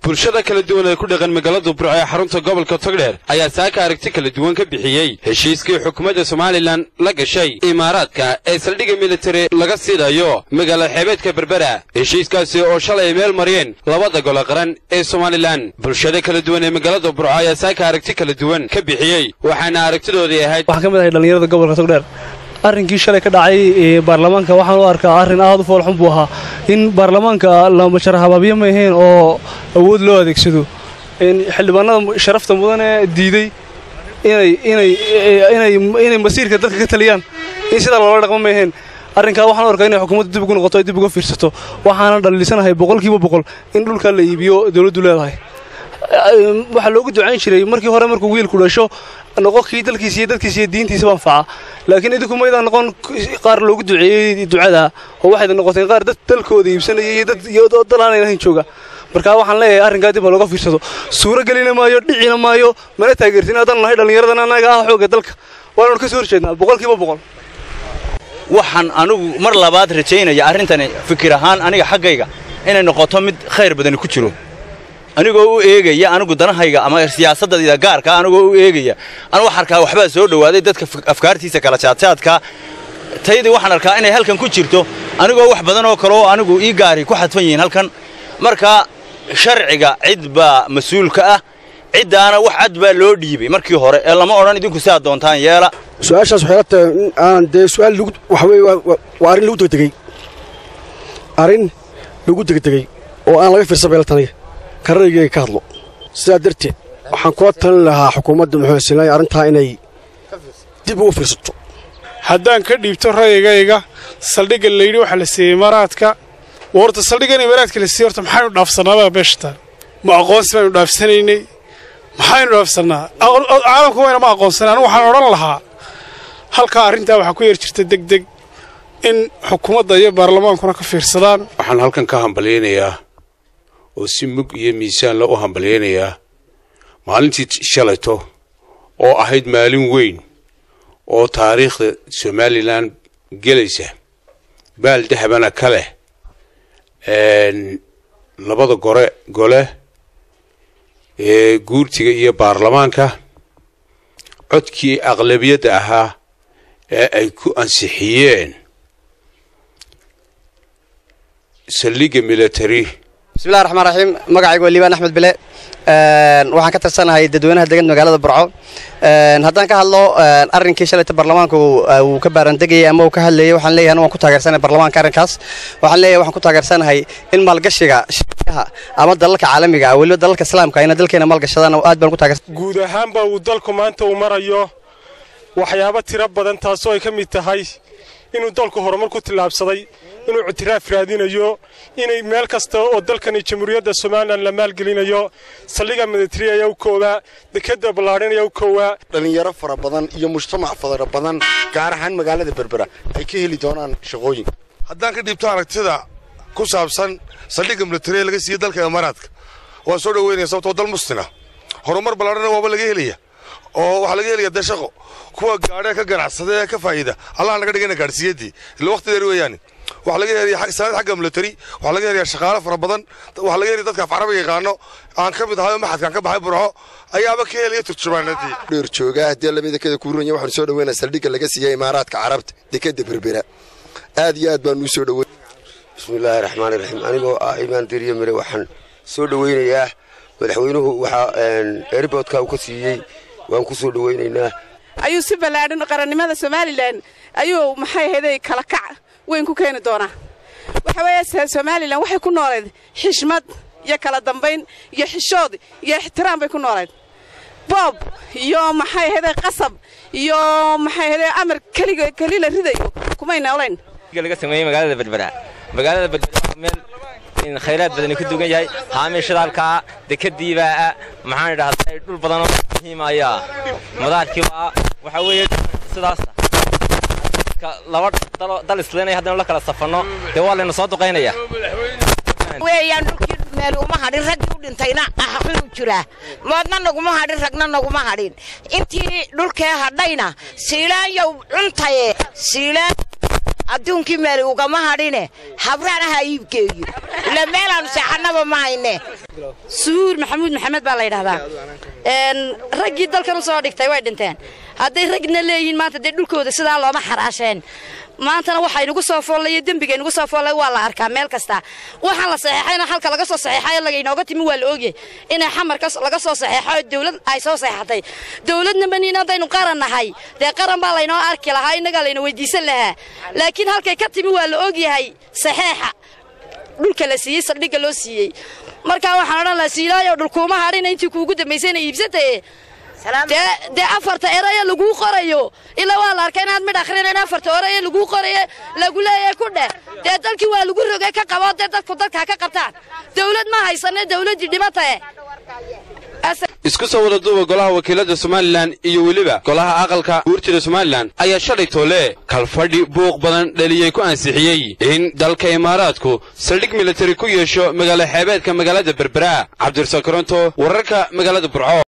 bulshada kala duwan ee ku dhaqan magaalada Burco ee xarunta gobolka Togdheer ayaa saaka aragti kala duwan ka bixiyay heshiiskii xukuumadda Soomaaliland la gashay Imaaraadka ee saldhigga military laga siidayo magaalada xeebta Berbera heshiiskaasi oo shalay meel mariyeen labada gol qaran ee Soomaaliland bulshada kala duwan ee magaalada Burco ayaa saaka aragti kala duwan ka bixiyay waxaana aragtidoodii ahayd waxa kamid ah dhalinyarada gobolka Togdheer arrinkii shalay ka dhacay baarlamaanka waxaan u arkaa arrin aad u foolxun buu ahaa in baarlamaanka la masharaxababiyo ma ahayn oo awood loo adeegsado in xildhibaanada sharafta mudan ee diiday inay masiirka dadka ka taliyaan in sida loola dhaqmo ma ahayn arrinka waxaan u arkaa inay xukuumaddu dib ugu noqoto ay dib uga fiirsato waxaana dhaliisanahay 100% in dhulka la iibiyo dawladdu leedahay waxa loogu ducayn jiray markii hore markuu wiilku dhasho noqonkii dalkiisa iyo dadkiisa iyo diintiisa anfaca laakiin idinku ma idaan noqon qaar loogu duceeyay ducada oo waxay noqotay qaar dad dalkooda iibsanaya iyo dad dalaan ay jooga marka waxaan leeyahay arrinka dib looga fiirsado suura galina maayo dhicina maayo mana taageertin adan nahay dhalinyaradana anaga ah xooga dalka waan ka soo horjeednaa 100% waxaan anigu mar labaad rajaynaya arrintan fikir ahaan aniga xaggayga inay noqoto mid khayr badan ku jiro anigoo u eegaya anigu danahayga ama siyaasadda gaarka anigoo u eegaya anigu wax arkaa waxba soo dhawaaday dadka afkaartiisa kala jaadka taydii waxaan arkaa inay halkan ku jirto anigoo wax badan oo kale oo anigu ii gaari ku xadfan yihiin halkan marka sharciga cid baa mas'uulka ah cidaana wax cad baa loo dhiibay markii hore ee lama oran idinku saa doontaan yeela su'aashaas waxay tahay aan de su'aal wax weey waa arrin lagu degdegay oo aan laga fiirsan beeltaniga karayga ka hadlo sida darteed waxaan ku talin lahaa xukuumadda Maxamed Salay arinta inay dib u fiirsato haddaan ka dhiibto rayigayga saldhigga leeyri waxa la siiyay Imaaraadka warta saldhiggan Imaaraadka la siiyay horta maxay u dhaafsanaaba beeshta ma aqoonsi baan u dhaafsanaynay maxay u dhaafsanaa caalamku wayna ma aqoonsanaan waxaan oran lahaa halka arinta waxa ku yar jirta degdeg in xukuumadda iyo baarlamaankuna ka fiirsadaan waxaan halkan ka hambaleynayaa oo si mug iyo miisaan la u hambaleynayaa maalintii shalayto oo ahayd maalin weyn oo taariikhda Soomaaliland gelaysa baal dahabana kale labada gole ee guurtiga iyo baarlamaanka codkii aqlabiyadda ahaa ee ay ku ansixiyeen saldhigga military بسم الله الرحمن الرحيم magacaygu waa Liibaan Axmed Bile waxaan ka tarsanahay dadweynaha degan magaalada Burco haddaan ka hadlo arrinkii shalayta baarlamaanku uu ka baarandegay ama uu ka hadlayay waxaan leeyahay waan ku taageersanahay baarlamaanka arrinkaas waxaan leeyahay waxaan ku taageersanahay in maalgashiga shirkadaha ama dalalka caalamiga ah waliba dalalka islaamka ayna dalkeena maalgashadaan aad baan ku taageersan guud ahaanba uu dalku maanta u marayo waxyaabo tiro badan taas oo ay ka mid tahay inuu dalku horumar ku tilaabsaday inuu ictiraaf raadinayo inay meel kasta oo dalkan jamhuuriyadda Soomaaliland la maalgelinayo saldhigga military ay u kooba dekada ballaaran ay u kooba dhalinyaro fara badan iyo mujtamac fara badan gaar ahaan magaalada Berbera ay ka heli doonaan shaqooyin haddaan ka dhibto aragtida ku saabsan saldhigga military laga siiyay dalka Imaaraadka waa soo dhaweynaya sababtoo dal muslina horumar ballaaran waa laga helaya oo waxa laga helaya dashaqo kuwa gaadhay ka ganacsaday ka faa'iida Allah naga dhigana gaarsiiyadii ila waqtigeedu weeyaan waxa laga helaya xagga military waxa laga helaya shaqaale fara badan waxa laga helaya dadka Carabiga yaqaano aan ka mid ahay maxadkan ka baxay Burco ayaaba ka helaya turjumaanadii dheer jooga hadii labada kada ku runaya waxaan soo dhaweynaa saldhigga laga siiyay Imaaraadka Carabta dekada Berbera aad iyo aad baan u soo dhaweeyay bismillaahir rahmaanir rahiim anigoo iimaan diriyo mire waxaan soo dhaweynayaa madaxweynuhu waxa airportka uu ka siiyay waan ku soo dhaweynaynaa ayuu si ballaaran qarannimada Soomaaliland ayuu maxay heeday kala kac weyn ku keenay doona waxa weeye Soomaaliland waxay ku nooleed xishmad iyo kala dambeyn iyo xishood iyo ixtiraam bay ku nooleed bob iyo maxay heeday qasab iyo maxay heeday amar kaliya la ridayo kuma inooleen laga sameeyay magaalada Berbera meel in khayraad badan ku dugan yahay haamishadalka dekadiiba maxaan idhaahdaa dhul badan oo muhiimaya madaarkii waxa weeye sidaas laba dal isleenay haddana la kala safano de waa leena soo duqeynaya weeyaan dhulkii meel uma hadhin rag u dhintayna xaqu jira moodna naguma hadhin ragna naguma hadhin intii dhulkee hadhayna siilaan yow cuntaye siilaan adduunkii meel ugama hadhine habraan ha iibgeeyo ila meelaan saxanaba ma hayne suur maxamuud maxamed baa la yiraahdaa raggii dalkan soo dhigtay way dhinteen hadday ragna leeyihiin maanta dee dhulkooda sidaa looma xaraasheen maantana waxay nagu soo foolay dambiga nagu soo foolay waa la arkaa meel kasta waxaan la saxeexayna halka laga soo saxeexay laga inooga timi waa la oogay in xamarka laga soo saxeexay dawlad ay soo saxeexatay dawladna baniina hadaynu qaranahay dee qaran baa la inoo arki lahaa inaga la inoo weydiisan lahaa laakiin halkay ka timi waa la oogyahay saxeexa dhulka la siiyay saldhiga loo siiyay marka waxaan oran la siilaayo dhulkuuma hadhin intii kuugu dambeysay iibsatay de afarta eraya lagu qorayo ila waa la arkay inaad mid akhrinayna afarta eraya lagu qorayo lagu leeyahay ku dhe de dalkii waa lagu rogay ka qabo de dadku dalka ka qabtaan dawlad ma haysanay dawladii dhimatay isku soo wada duuba golaha wakiilada Soomaaliland iyo waliba golaha aqalka guurtida Soomaaliland ayaa shalay toole kalfadhi buuq badan dhaliyay ku ansixiyay in dalka Imaaraadku saldhig military ku yeesho magaalada xeebeedka magaalada Berbera Cabdirsaaq Koronto wararka magaalada Burco